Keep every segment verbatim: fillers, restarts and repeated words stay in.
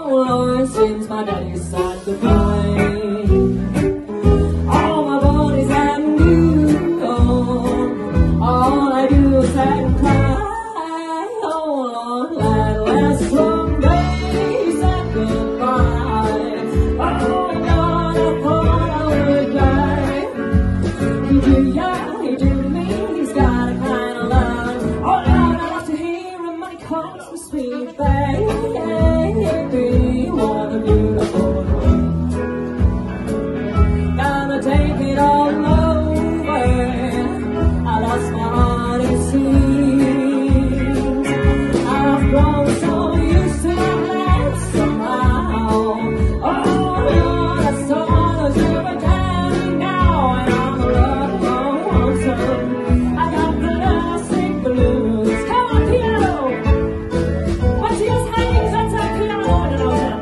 Oh Lord, since my daddy said goodbye, all my body's and you gone. All I do is sit and cry. Oh Lord, let last long day said goodbye. Oh God, I thought I would die. He do, yeah, he do to me. He's got a kind of love. Oh Lord, I love to hear him when he calls me sweet baby. What a beautiful world. Gonna take it all over. I lost my heart, it seems. I've grown so used to my life somehow. Oh Lord, I saw the silver down now, and I'm a lonesome. I got the lovesick blues. Come on, piano. What's yours hanging? That's a piano. And I was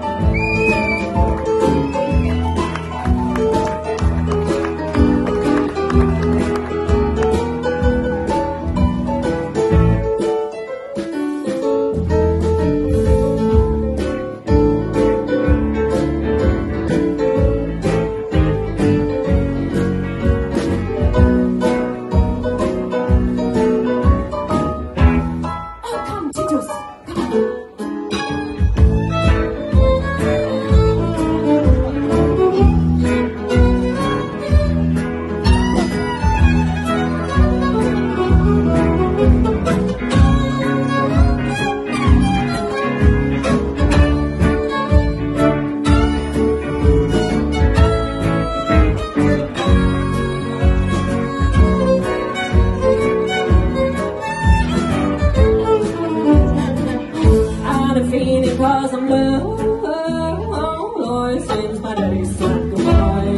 feeling cause I'm blue. Oh Lord, since my daddy said goodbye,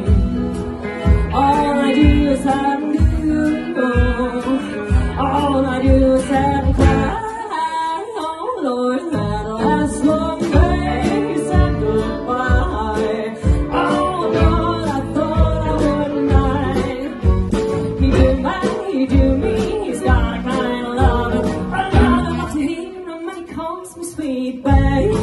all I do is have you. All I do is have and cry. Oh Lord, that last long day said goodbye. Oh Lord, I thought I wouldn't die. He do my, he do me. He's got a kind of love. I love to hear him when he calls me sweet baby.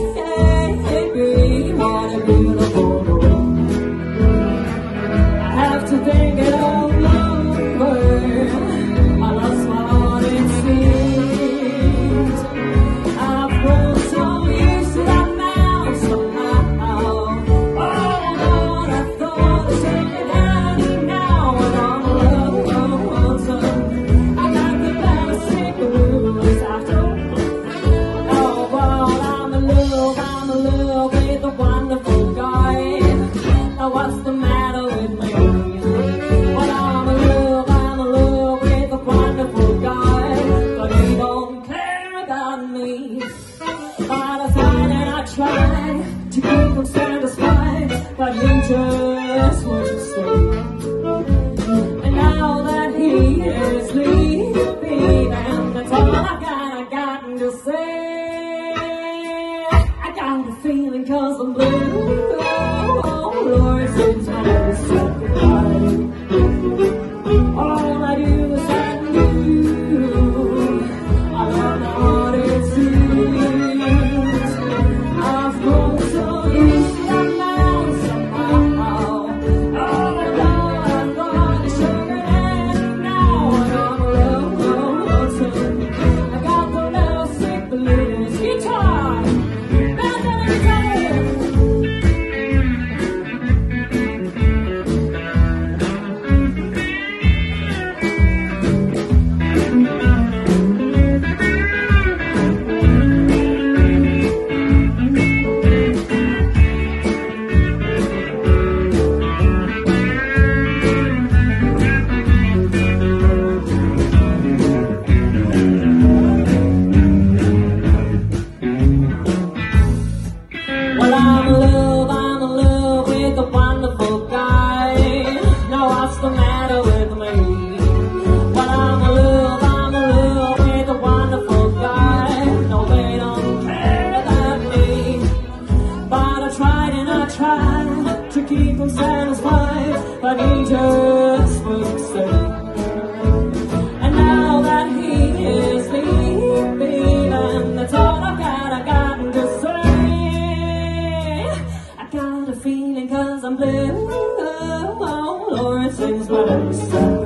What a beautiful world. I have to think it all over. I lost my heart, it seems. I've grown so used to that now somehow. Oh Lord, I thought I should be down now, and I'm alone, lonesome. I got the lovesick blues after. Oh well, I'm in love, I'm in love with a wonderful guy. Now what's the matter with me? Well, I'm in love, I'm in love with a wonderful guy, but he don't care about me. But I tried and I tried to keep him satisfied, but he just wouldn't stay. And now that he is leaving, and that's all I got, I got to say. I got the feeling cause I'm blue. Oh Lord, since my daddy said goodbye, all I do is have you. I love my heart, it seems. I've grown so used to that now somehow. Oh Lord, I thought I should have had now, and I'm alone, lonesome. I got the lovesick blues. Guitar! Band on everybody! Well, I'm in love, I'm in love with a wonderful guy. Now what's the matter with me? Well, I'm in love, I'm in love with a wonderful guy. No, they don't care about me. But I tried and I tried to keep him satisfied, but he just wouldn't stay. And now that he is leaving, and that's all I've got, I got to say. sings my next song.